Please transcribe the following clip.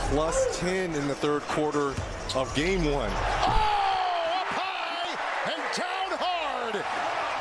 plus 10 in the third quarter of game one. Oh, up high and down hard.